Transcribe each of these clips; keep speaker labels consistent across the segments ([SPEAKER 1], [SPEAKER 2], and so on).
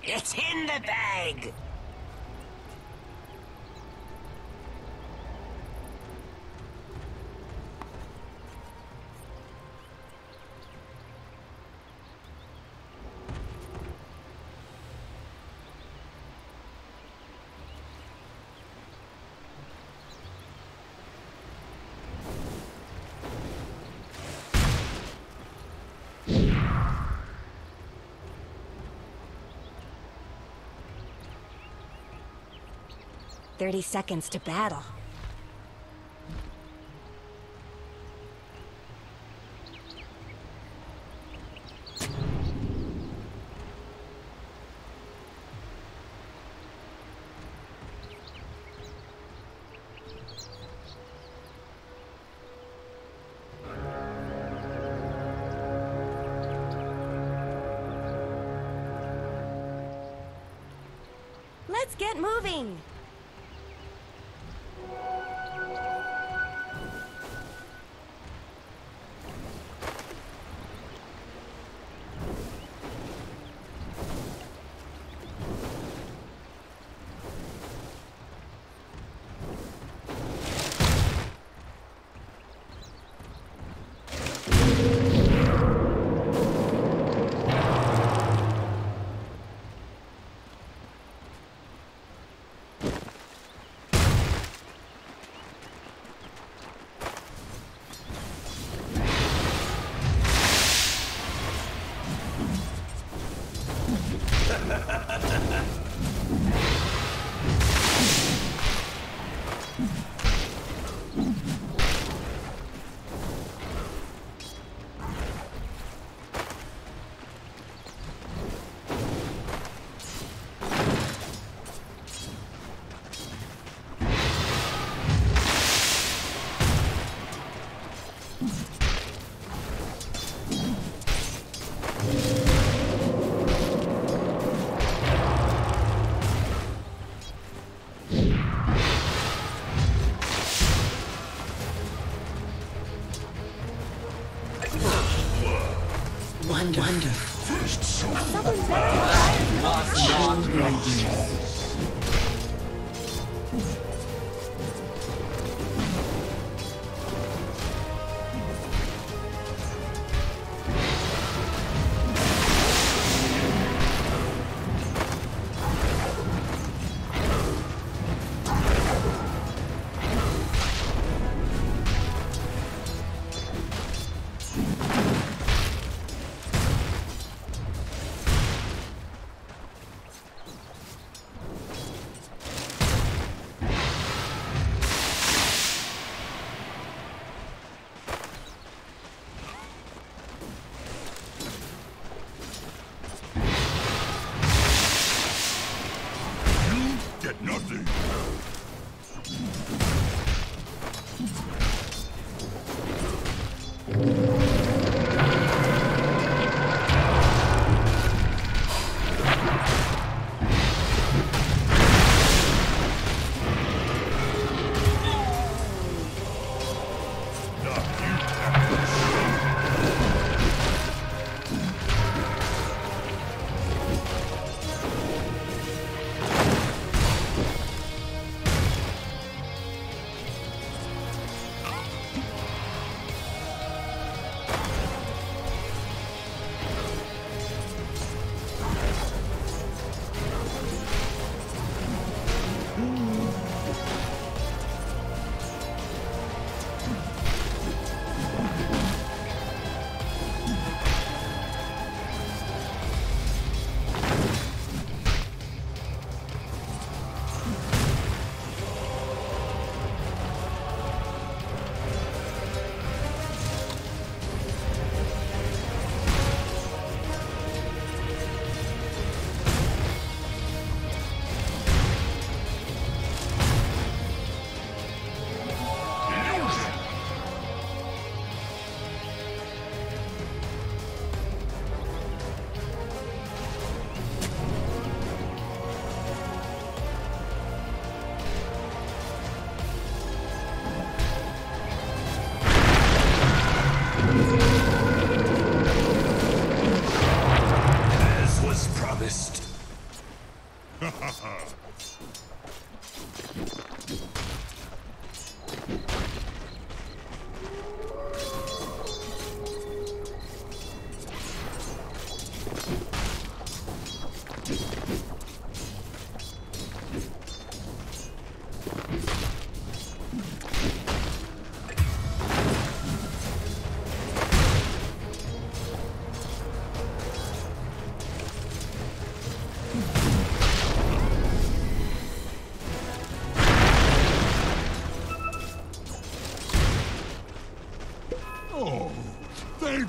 [SPEAKER 1] It's in the bag!
[SPEAKER 2] "30 seconds to battle." Let's get moving!
[SPEAKER 1] Wonderful.
[SPEAKER 2] Someone's
[SPEAKER 1] Not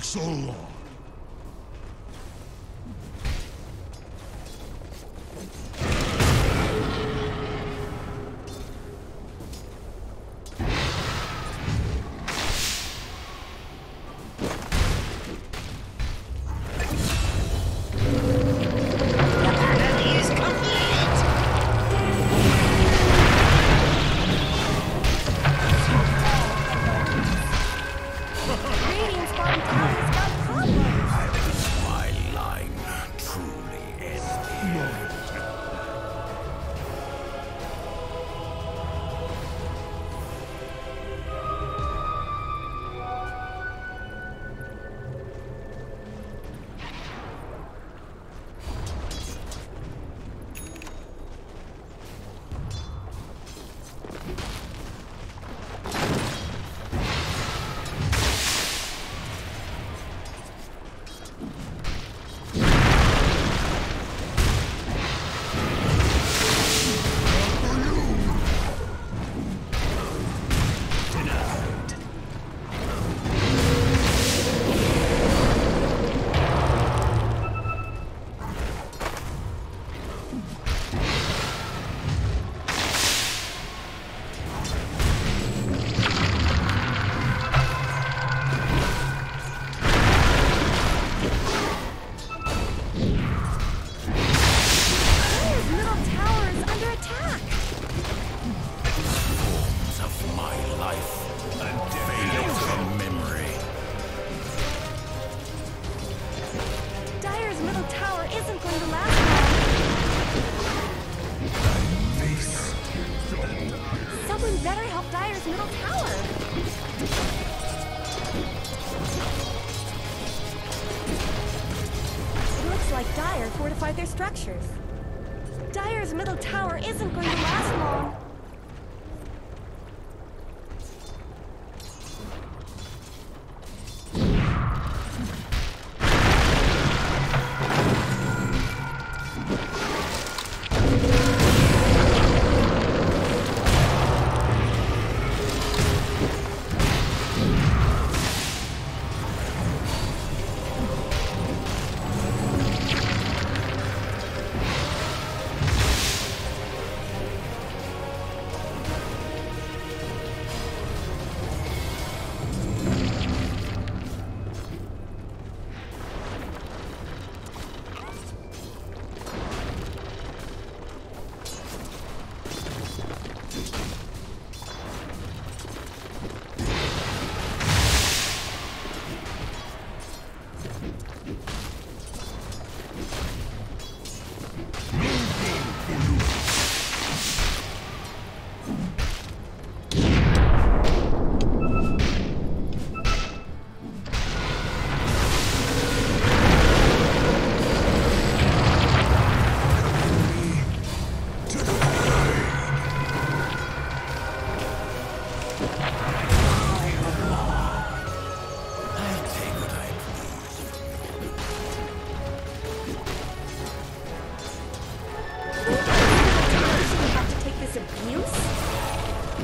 [SPEAKER 3] take so long?
[SPEAKER 2] Radiant's bottom tower's got problems.
[SPEAKER 3] My line truly ended.
[SPEAKER 2] Dire's middle tower is under attack.
[SPEAKER 3] Forms of my life fade from memory.
[SPEAKER 2] Dire's middle tower isn't going to last long. Someone better help Dire's middle tower. It looks like Dire fortified their structures. Dire's middle tower isn't going to last long.
[SPEAKER 3] I'll take what I
[SPEAKER 2] We have to take this abuse?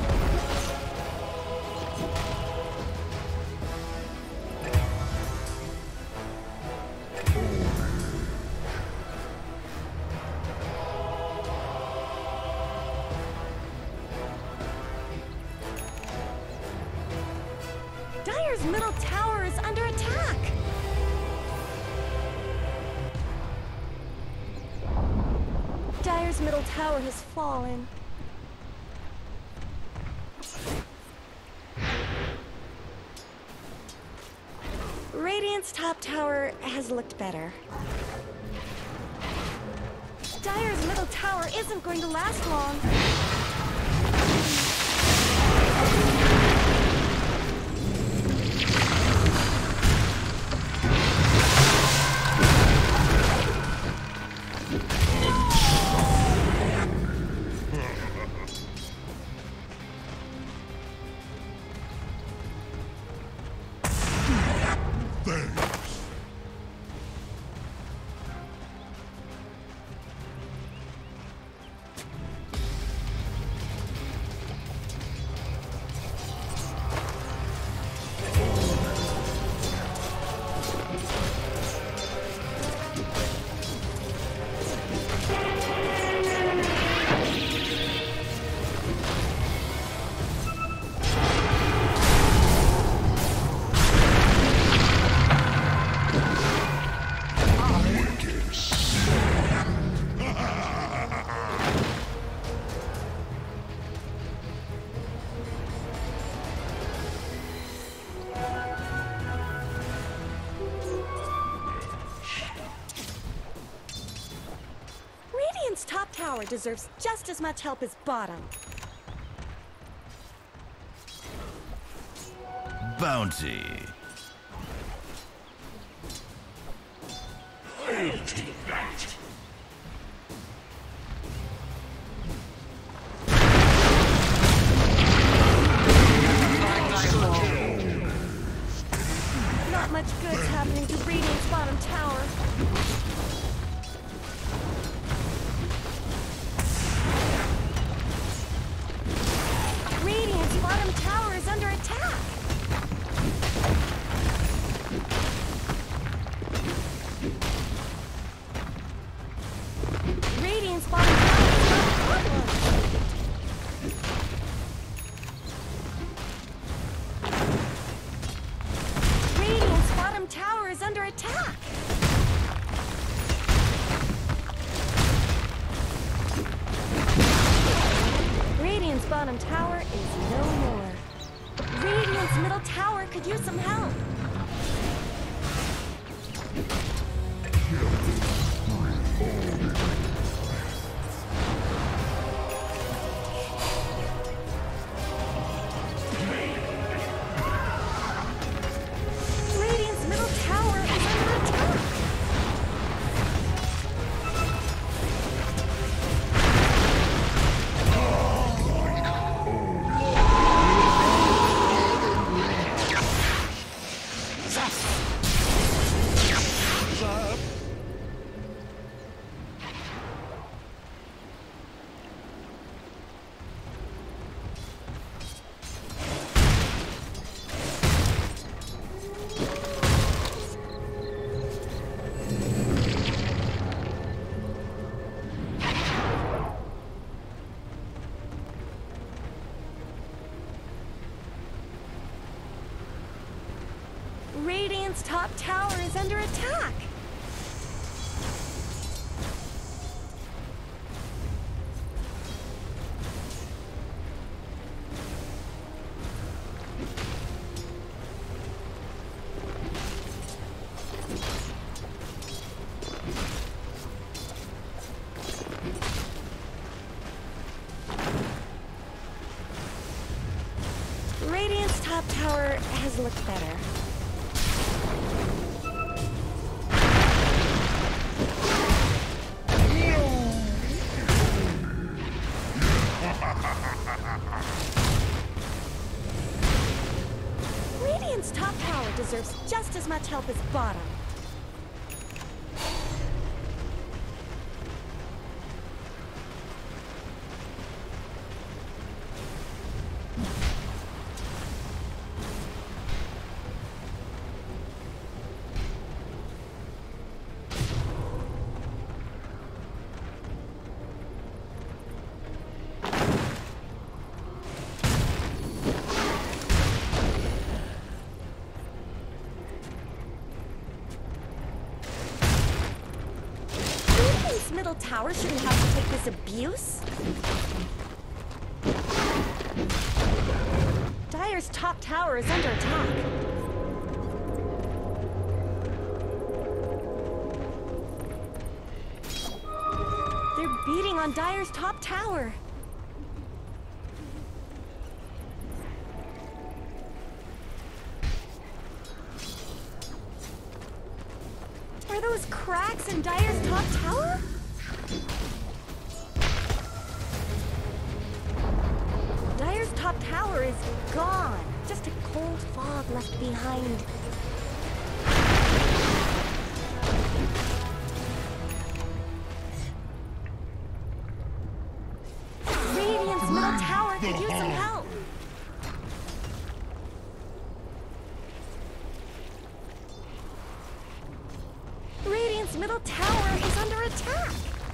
[SPEAKER 2] Dire's middle tower is under attack. Dire's middle tower has fallen. Radiant's top tower has looked better. Dire's middle tower isn't going to last long.
[SPEAKER 3] Thanks.
[SPEAKER 2] tower deserves just as much help as bottom.
[SPEAKER 3] Bounty.
[SPEAKER 1] I'll take that.
[SPEAKER 2] Not much good's happening to Radiant's bottom tower. Radiant's bottom tower is under attack. Radiant's bottom tower is not a problem. Radiant's bottom tower is under attack. Radiant's bottom tower is no more. Radiant's middle tower could use some help. Radiant's middle tower is under attack. Radiant's top tower is under attack. Radiant's top tower has looked better. Radiant's top tower deserves just as much help as bottom. Radiant's middle tower shouldn't have to take this abuse. Dire's top tower is under attack. They're beating on Dire's top tower. Are those cracks in Dire's top tower? Dire's top tower is gone. Just a cold fog left behind. Radiant's middle tower could use some help. Radiant's middle tower is under attack.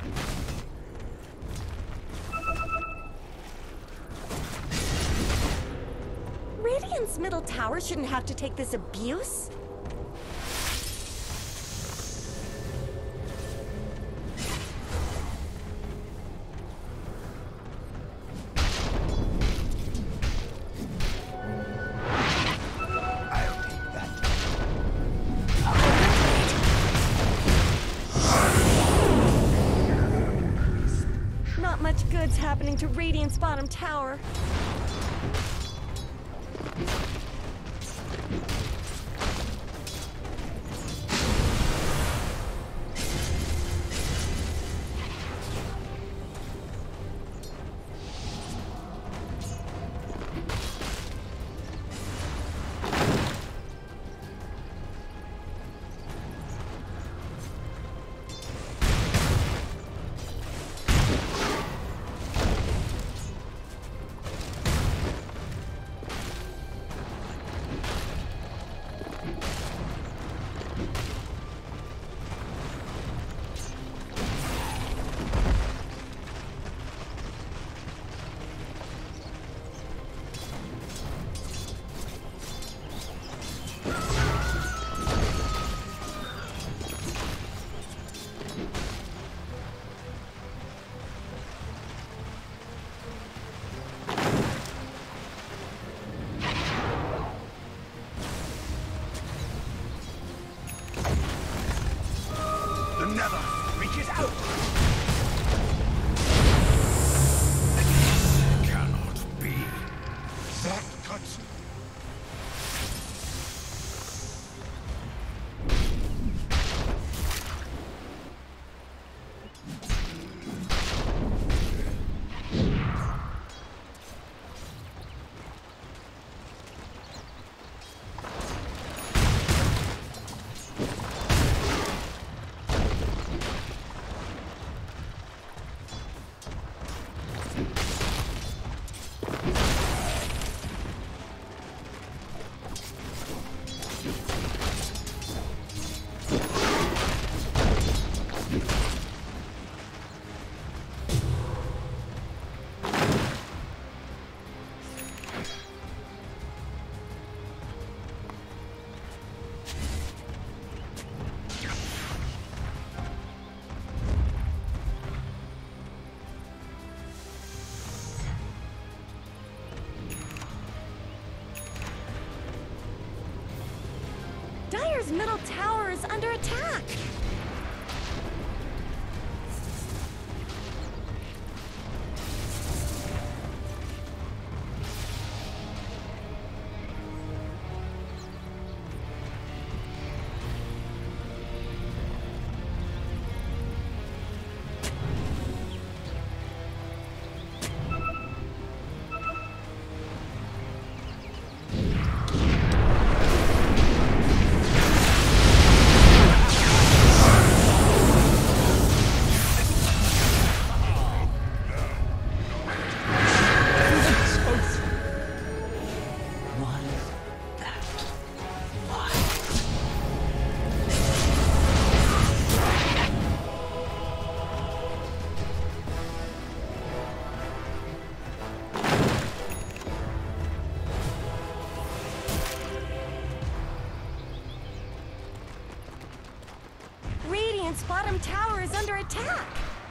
[SPEAKER 2] Radiant's middle tower shouldn't have to take this abuse. good's happening to Radiant's bottom tower?
[SPEAKER 3] The Nether reaches out. Cannot be. That cuts.
[SPEAKER 2] Dire's middle tower is under attack! Radiant's bottom tower is under attack!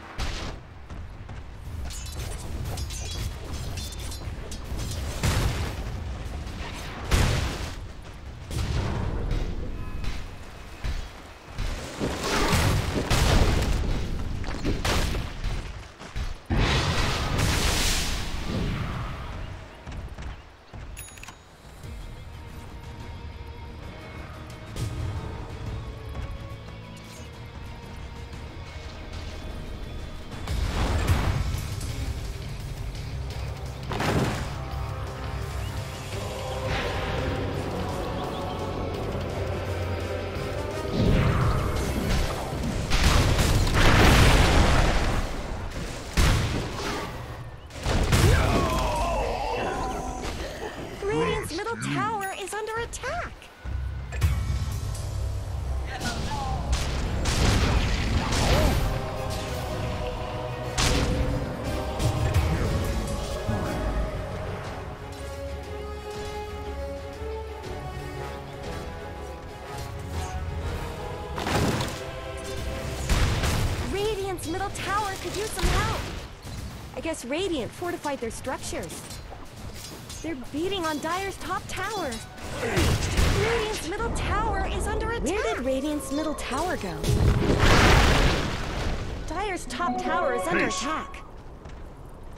[SPEAKER 2] Radiant's middle tower is under attack! Radiant's middle tower could use some help. I guess Radiant fortified their structures. They're beating on Dire's top tower. Radiant's middle tower is under attack. Where did Radiant's middle tower go? Dire's top tower is under attack.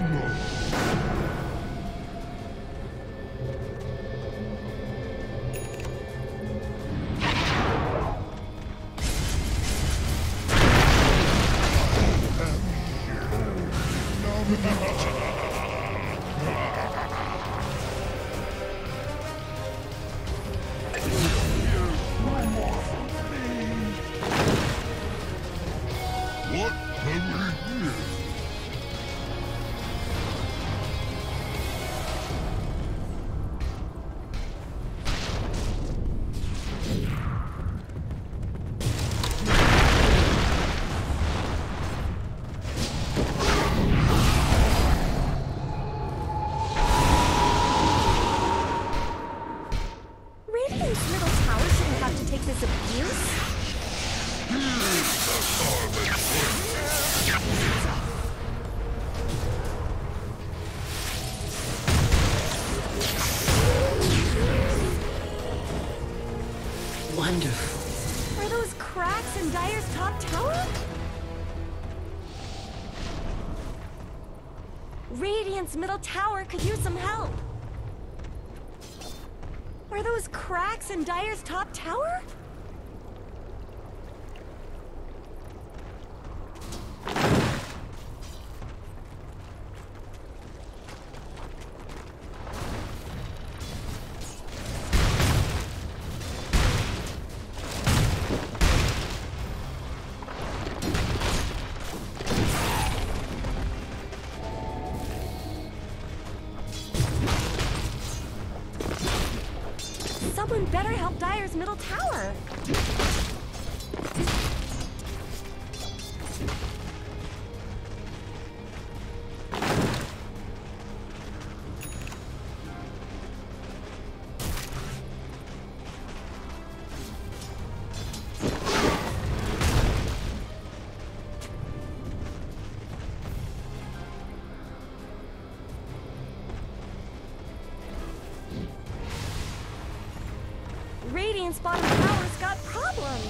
[SPEAKER 4] What have we here?
[SPEAKER 2] Radiant's middle tower shouldn't have to take this abuse.
[SPEAKER 1] Wonderful.
[SPEAKER 2] Are those cracks in Dire's top tower? Radiant's middle tower could use some help. Are those cracks in Dire's top tower? Someone better help Dire's middle tower. Radiant's bottom tower's got problems.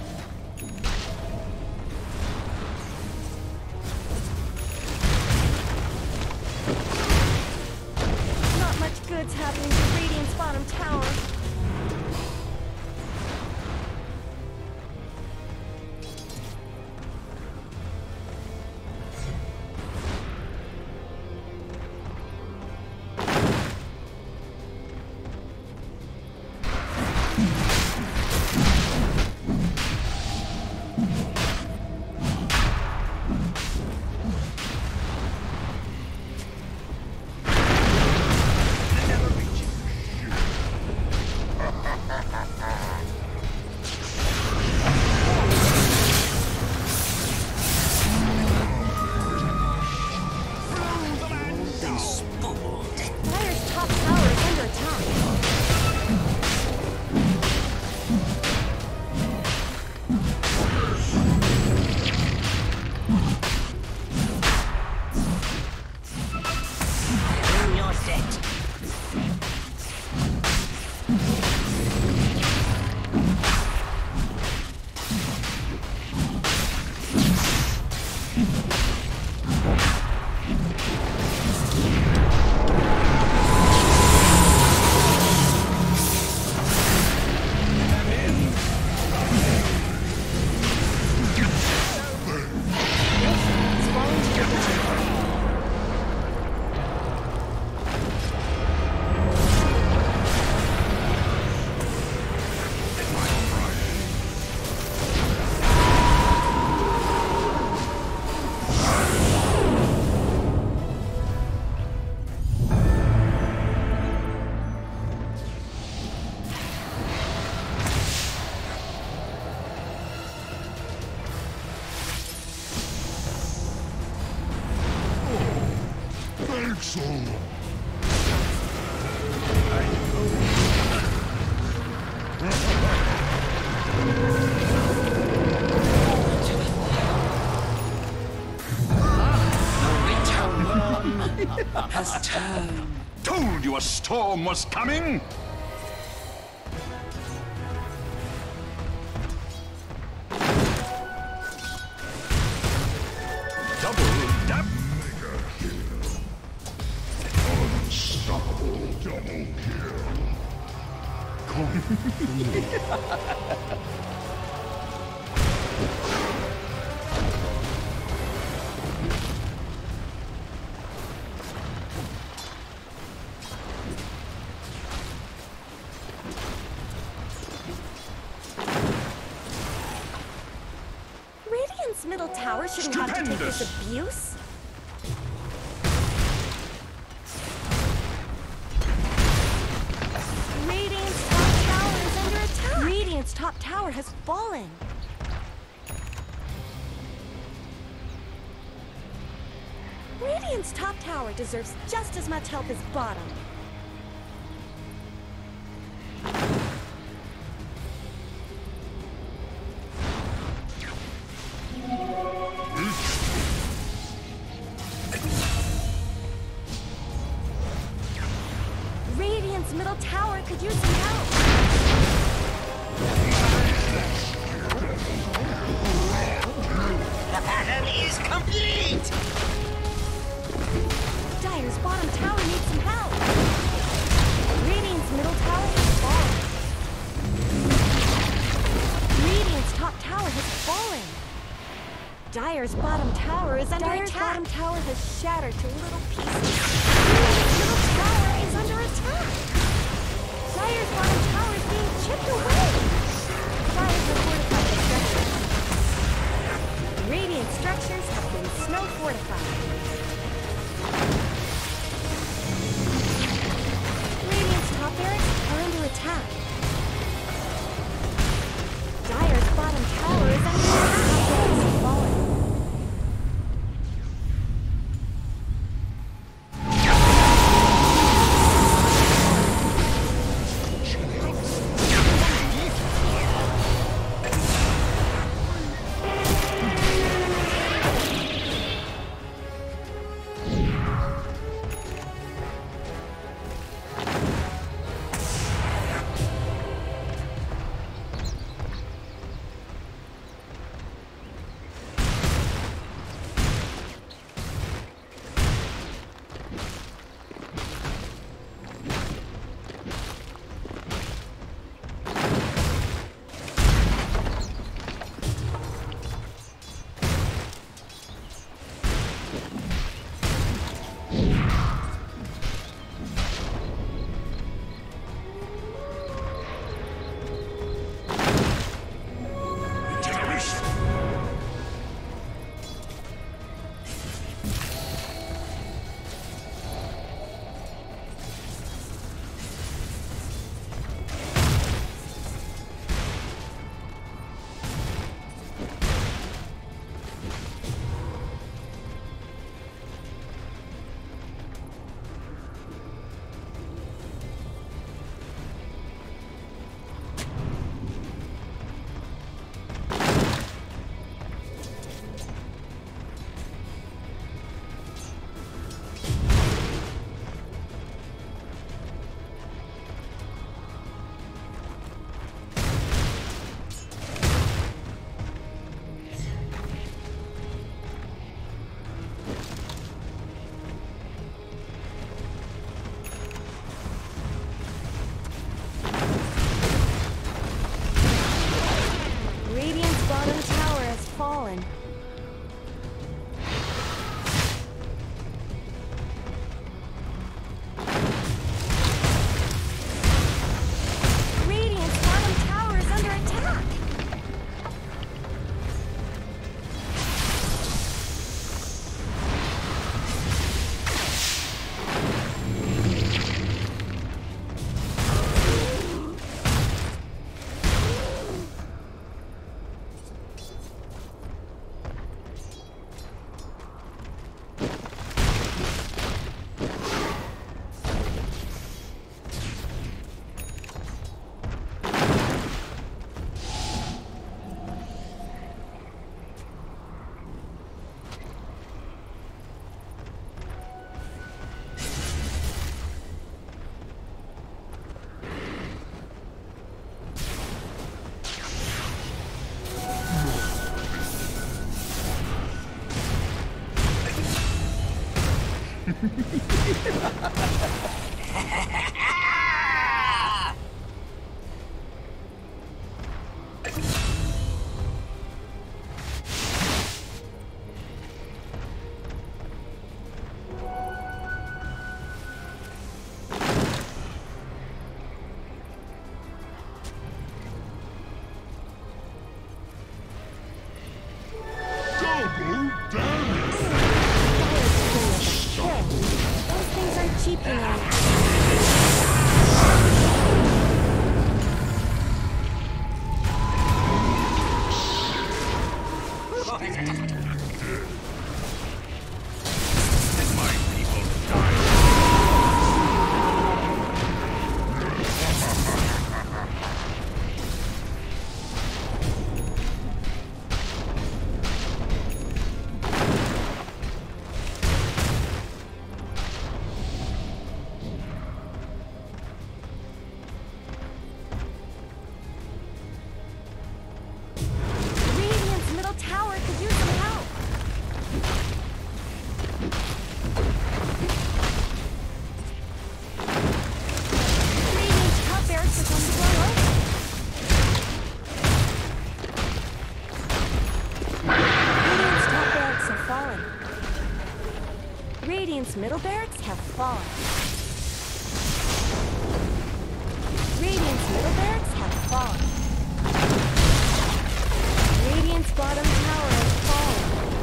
[SPEAKER 2] Not much good's happening to Radiant's bottom tower. Dire's top tower is under attack.
[SPEAKER 1] Bring your set.
[SPEAKER 2] It's falling to your ground.
[SPEAKER 4] Thanks, all.
[SPEAKER 1] Has turned.
[SPEAKER 3] Told you a storm was coming! Double tap!
[SPEAKER 2] Radiant's middle tower shouldn't have to take this abuse. Radiant's top tower is under attack. Radiant's top tower has fallen. Radiant's top tower deserves just as much help as bottom. Radiant's middle tower could use some help.
[SPEAKER 1] The pattern is complete!
[SPEAKER 2] Dire's bottom tower needs some help. Radiant's middle tower has fallen. Radiant's top tower has fallen. Dire's bottom tower is under attack. Dire's bottom tower has shattered to little pieces. Radiant's middle tower is under attack. Dire's bottom tower is being chipped away. Dire's have fortified the structures. Radiant structures have been snow fortified. Radiant's top barracks are under attack. Dire's bottom tower is under attack. Barracks have fallen. fallen. Radiant's bottom tower is under attack. middle barracks have fallen. Radiant's middle barracks have fallen. Radiant's bottom tower has fallen.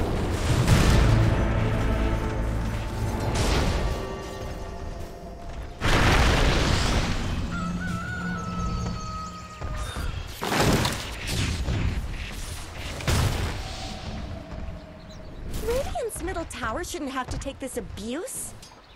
[SPEAKER 2] Radiant's middle tower shouldn't have to take this abuse.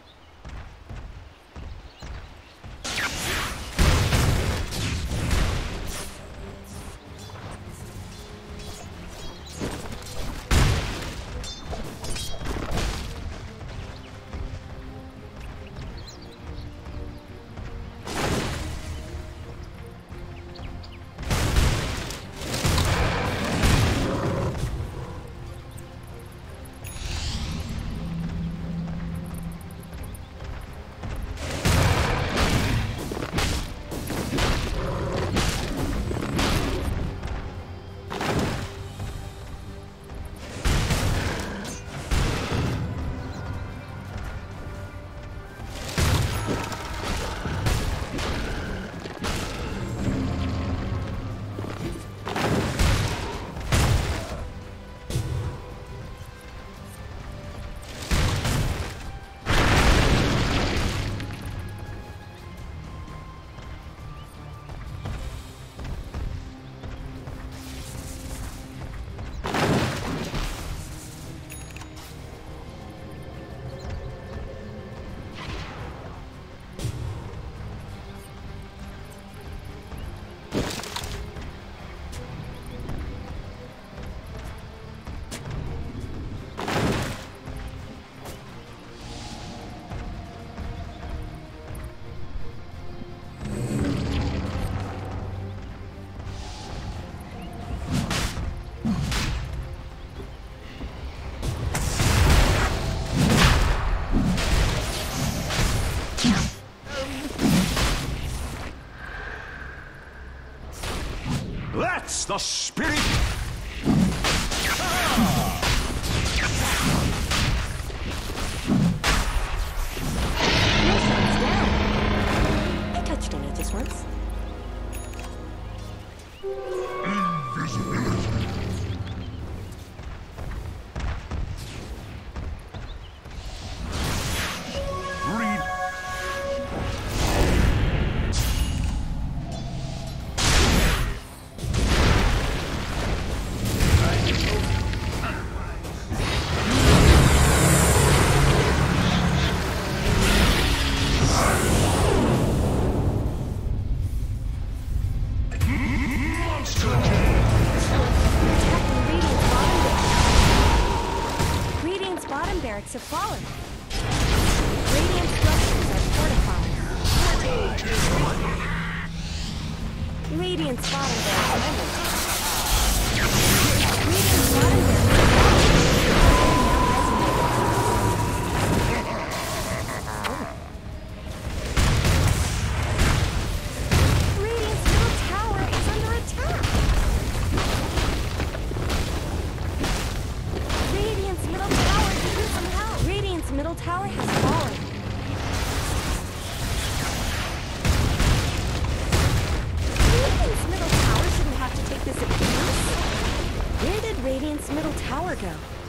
[SPEAKER 3] That's the spirit!
[SPEAKER 2] I touched on it just once.
[SPEAKER 3] Read.
[SPEAKER 2] Radiant's bottom barracks have fallen. Radiant structures are fortified. Radiant's bottom barracks are under attack. Radiant's bottom barracks are Radiant's middle tower is under attack. Radiant's middle tower needs some help. Radiant's middle tower has fallen. Radiant's middle tower shouldn't have to take this abuse. Where did Radiant's middle tower go?